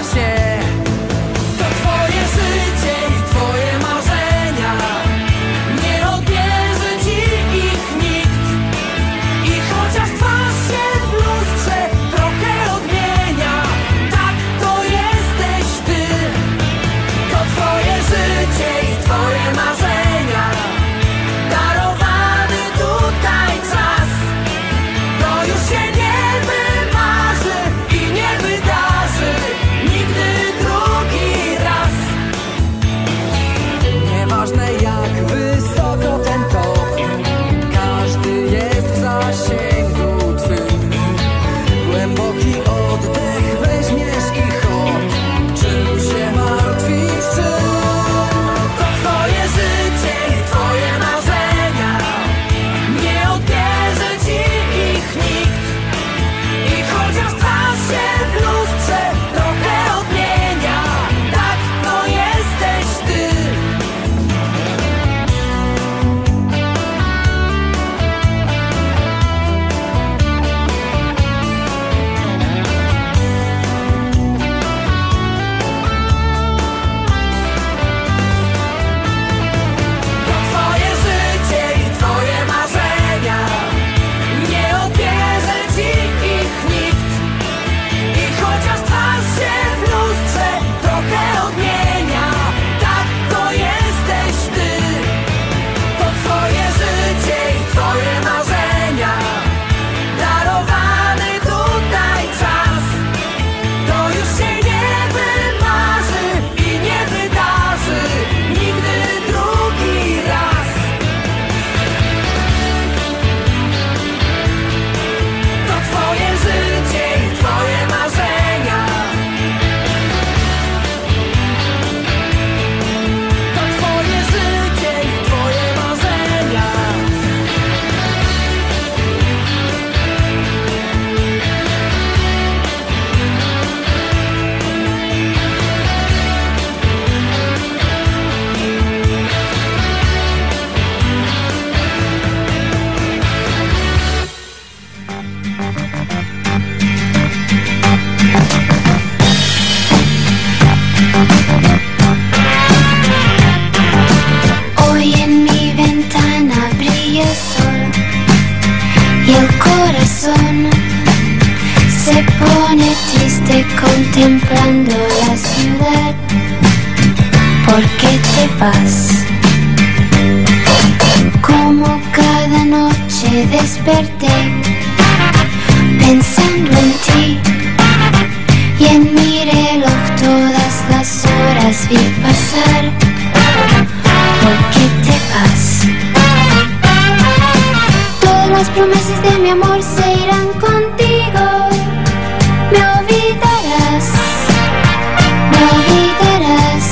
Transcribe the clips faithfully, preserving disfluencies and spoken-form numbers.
czasie. To twoje życie i twoje marzenia, nie odbierze ci ich nikt. I chociaż twarz się w lustrze trochę odmienia, tak to jesteś ty. To twoje życie i twoje marzenia, darowany tutaj czas. To już się nie wymarzy i nie wydarzy nigdy drugi raz. Nieważne jak wysoko ten top, każdy jest w zasięgu twym. Głęboki oddech weźmiesz i hop, czym się martwisz, czym? To twoje życie i twoje marzenia, nie odbierze ci ich nikt. I chociaż twarz się w lustrze trochę odmienia, tak to jesteś ty. To twoje życie i twoje marzenia, nie odbierze ci ich nikt. I chociaż twarz się w lustrze trochę odmienia, tak to jesteś ty. To twoje życie i twoje marzenia, darowany tutaj czas. To już się nie wymarzy i nie wydarzy nigdy drugi raz. To twoje życie i twoje marzenia, to twoje życie i twoje marzenia. Hoy en mi ventana brilla el sol y el corazón se pone triste contemplando la ciudad. ¿Por qué te vas? Como cada noche desperté pensando en ti y en mi reloj todas las horas vi pasar. ¿Por qué te vas? Todas las promesas de mi amor se irán contigo. Me olvidarás, me olvidarás.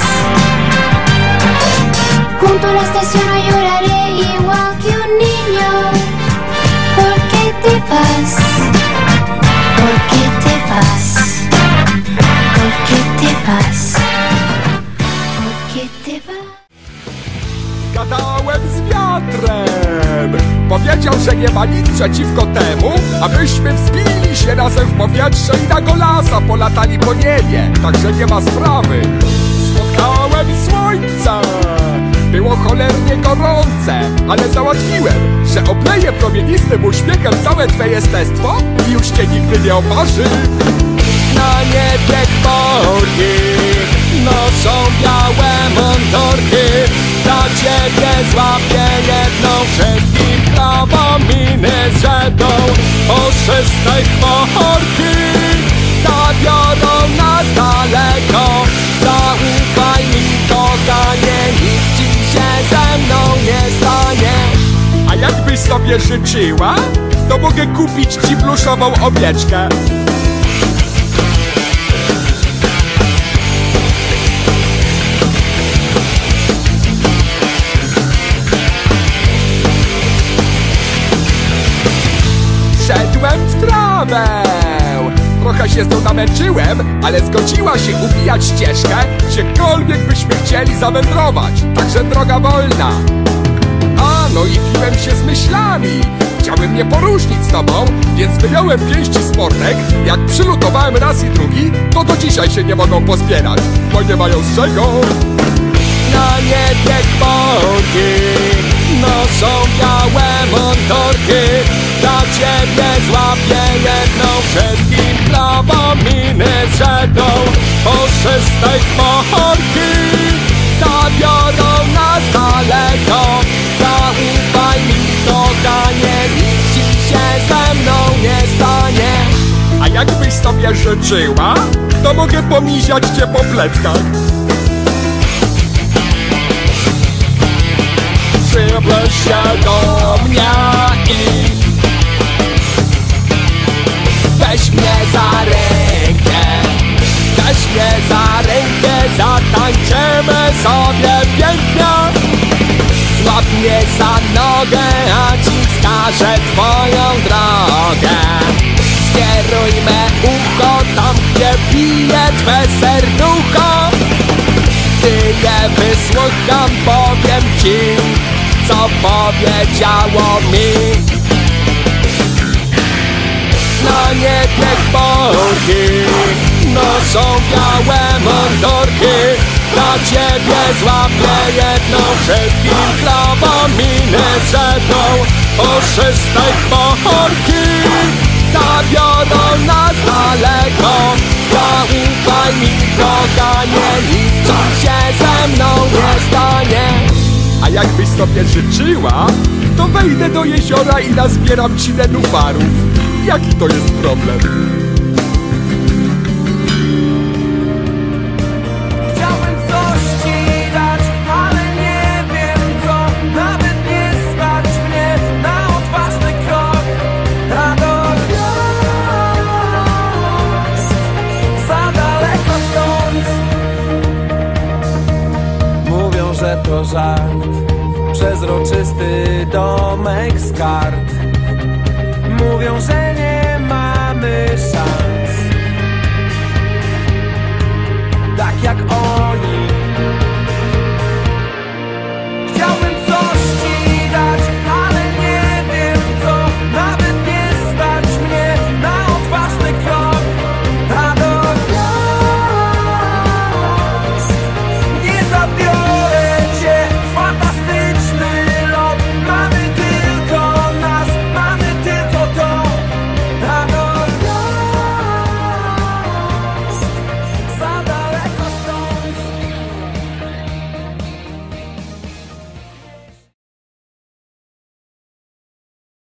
Junto a la estación hoy lloraré igual que un niño. ¿Por qué te vas? ¿Por qué te vas? ¿Por qué te vas? ¿Por qué te vas? Gadałem z wiatrem, powiedział, że nie ma nic przeciwko temu, abyśmy wzbili się razem w powietrze i na golasa polatali po niebie, także nie ma sprawy. Spotkałem słońce, było cholernie gorące, ale załatwiłem, że obleję promienistym uśmiechem całe twe jestestwo i już cię nigdy nie oparzy. Na niebie chmurki noszą białe mundurki, dla ciebie złapię jedną, wszystkim prawominy zrzedną. Puszystej chmurki zabiorą nas daleko. Zaufaj mi, kochanie, nic ci się ze mną nie stanie. A jakbyś sobie życzyła, to mogę kupić ci pluszową owieczkę. Szedłem w trawę, trochę się z nią namęczyłem, ale zgodziła się ubijać ścieżkę, gdziekolwiek byśmy chcieli zawędrować, także droga wolna. A no i piłem się z myślami, Chciałem mnie poróżnić z tobą, więc wyjąłem pięści sportek. Jak przylutowałem raz i drugi, to do dzisiaj się nie mogą pozbierać, bo nie mają z czego. Na niebie chmurki noszą białe mundurki. Dla ciebie złapię jedną, wszystkim prawo miny zrzedzą. Puszystej chmurki zabiorą nas daleko. Zaufaj mi, kochanie, nic ci się ze mną nie stanie. A jakbyś sobie życzyła, to mogę pomiziać cię po pleckach. Przybliż się do mnie i weź mnie za rękę. Weź mnie za rękę, zatańczymy sobie pięknie. Złap mnie za nogę, a ci wskażę twoją drogę. Skieruj me ucho tam, gdzie bije twe serducho. Gdy je wysłucham, powiem ci, co powiedziało mi. Na niebie chmurki noszą białe mundurki. Dla ciebie złapię jedną, wszystkim prawo miny zrzedzą. Puszystej chmurki zabiorą nas daleko. Zaufaj mi, kochanie, nic ci się ze mną nie stanie. A jakbyś sobie życzyła, to wejdę do jeziora i nazbieram ci nenufarów. Jaki to jest problem? Chciałbym coś ci dać, ale nie wiem co. Nawet nie stać mnie na odważny krok. A do gwiazd za daleko stąd. Mówią, że to żart, przezroczysty domek z kart. Mówią, że